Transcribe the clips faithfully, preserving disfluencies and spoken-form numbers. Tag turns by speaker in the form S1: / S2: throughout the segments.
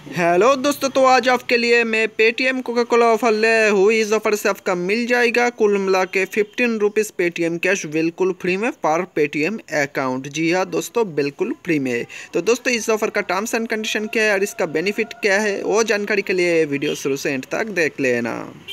S1: Hello दोस्तों, तो आज आपके लिए मैं पेटीएम कोका कोला ऑफर ले हूँ। इस ऑफर से आपका मिल जाएगा कुल मिला के फिफ्टीन रुपीज़ पेटीएम कैश बिल्कुल फ्री में पर पेटीएम अकाउंट। जी हाँ दोस्तों, बिल्कुल फ्री में। तो दोस्तों, इस ऑफर का टर्म्स एंड कंडीशन क्या है और इसका बेनिफिट क्या है, वो जानकारी के लिए वीडियो शुरू से एंड तक देख लेना।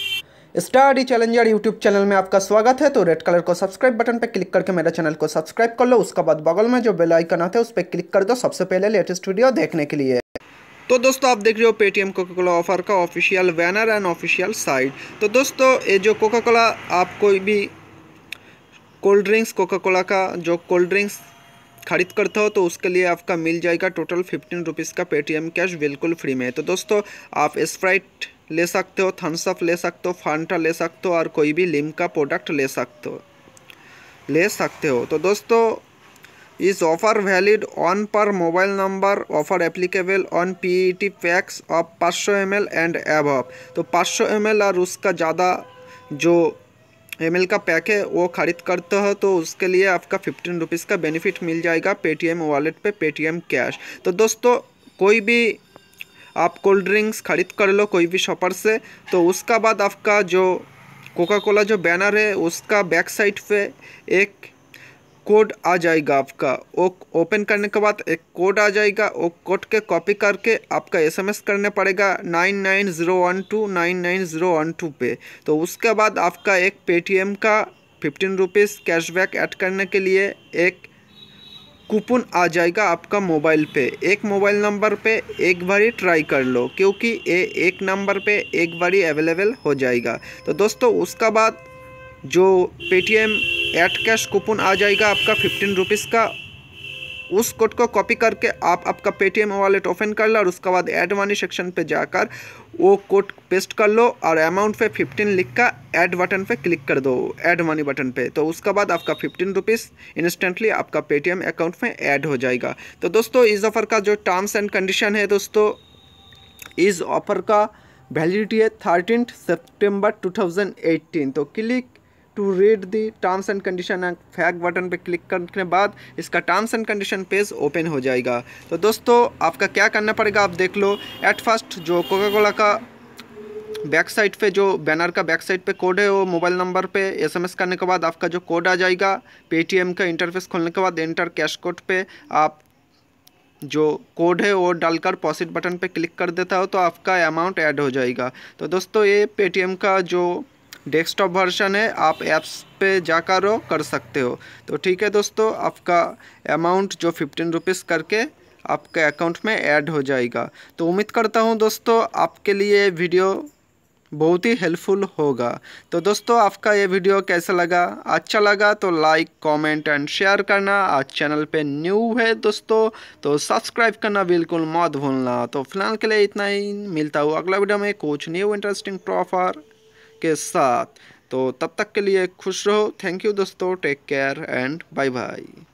S1: स्टडी चैलेंजर यूट्यूब चैनल में आपका स्वागत है। तो रेड कलर को सब्सक्राइब बटन पर क्लिक करके मेरे चैनल को सब्सक्राइब कर लो। उसके बाद बगल में जो बेल आइकन आता है उस पर क्लिक कर दो सबसे पहले लेटेस्ट वीडियो देखने के लिए। तो दोस्तों, आप देख रहे हो पेटीएम कोका कोला ऑफर का official banner and official site. तो दोस्तों, ये जो कोका कोला, आप कोई भी कोल्ड ड्रिंक्स कोका कोला का जो कोल्ड ड्रिंक्स खरीद करते हो तो उसके लिए आपका मिल जाएगा टोटल फिफ्टीन रुपीज़ का पेटीएम कैश बिल्कुल फ्री में। तो दोस्तों, आप स्प्राइट ले सकते हो, थम्स अप ले सकते हो, फांटा ले सकते हो और कोई भी लिम्का प्रोडक्ट ले सकते हो ले सकते हो तो दोस्तों, इस ऑफर वैलिड ऑन पर mobile number. Offer applicable on PET packs of पाँच सौ एम एल एंड एबव। तो पाँच सौ एम एल और उसका ज़्यादा जो एम एल का पैक है वो खरीद करते हो तो उसके लिए आपका फिफ्टीन रुपीज़ का बेनिफिट मिल जाएगा पेटीएम वॉलेट पे पेटीएम कैश। तो दोस्तों, कोई भी आप कोल्ड ड्रिंक्स खरीद कर लो कोई भी शॉपर से, तो उसका बाद आपका जो कोका कोला जो बैनर है उसका बैक साइड पे एक कोड आ जाएगा। आपका वो ओपन करने के बाद एक कोड आ जाएगा। वो कोड के कॉपी करके आपका एसएमएस करने पड़ेगा nine nine zero one two nine nine zero one two पे। तो उसके बाद आपका एक पेटीएम का फिफ्टीन रुपीज़ कैशबैक ऐड करने के लिए एक कूपन आ जाएगा आपका मोबाइल पे। एक मोबाइल नंबर पे एक बारी ट्राई कर लो, क्योंकि ये एक नंबर पे एक बारी अवेलेबल हो जाएगा। तो दोस्तों, उसका बाद जो पेटीएम ऐड कैश कूपन आ जाएगा आपका फिफ्टीन रुपीज़ का, उस कोड को कॉपी करके आप आपका पेटीएम वॉलेट ओपन कर लो और उसके बाद ऐड मनी सेक्शन पे जाकर वो कोड पेस्ट कर लो और अमाउंट पे फिफ्टीन लिख कर ऐड बटन पे क्लिक कर दो, ऐड मनी बटन पे। तो उसके बाद आपका फिफ्टीन रुपीज़ इंस्टेंटली आपका पेटीएम अकाउंट में ऐड हो जाएगा। तो दोस्तों, इस ऑफ़र का जो टर्म्स एंड कंडीशन है दोस्तों, इस ऑफ़र का वैलिडिटी है थर्टीन सितंबर टू थाउजेंड एटीन। तो click to read the terms and condition and fact button पे क्लिक करने के बाद इसका terms and condition page open हो जाएगा। तो दोस्तों, आपका क्या करना पड़ेगा आप देख लो। एट फर्स्ट जो कोका कोला का बैक साइड पे जो बैनर का बैक साइड पे कोड है वो मोबाइल नंबर पे एसएमएस करने के बाद आपका जो कोड आ जाएगा। पेटीएम का इंटरफेस खोलने के बाद एंटर कैश कोड पे आप जो कोड है वो डालकर पॉसिट बटन पे क्लिक कर देता हो तो आपका अमाउंट ऐड हो जाएगा। तो दोस्तों, ये पेटीएम का जो डेस्कटॉप वर्जन है, आप ऐप्स पे जाकर वो कर सकते हो। तो ठीक है दोस्तों, आपका अमाउंट जो फिफ्टीन रुपीज़ करके आपके अकाउंट में ऐड हो जाएगा। तो उम्मीद करता हूँ दोस्तों आपके लिए वीडियो बहुत ही हेल्पफुल होगा। तो दोस्तों, आपका ये वीडियो कैसा लगा? अच्छा लगा तो लाइक कमेंट एंड शेयर करना। आज चैनल पे न्यू है दोस्तों तो सब्सक्राइब करना बिल्कुल मत भूलना। तो फिलहाल के लिए इतना ही, मिलता हूँ अगला वीडियो में कुछ न्यू इंटरेस्टिंग ऑफर के साथ। तो तब तक के लिए खुश रहो। थैंक यू दोस्तों, take care and bye bye.